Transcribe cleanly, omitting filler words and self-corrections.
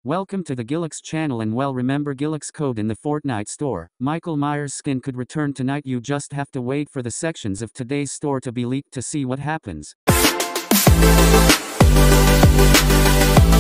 Welcome to the Gilix channel, and well, remember Gilix code in the Fortnite store. Michael Myers skin could return tonight. You just have to wait for the sections of today's store to be leaked to see what happens.